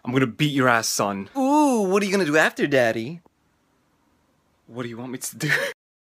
I'm gonna beat your ass, son. Ooh, what are you gonna do after Daddy? What do you want me to do?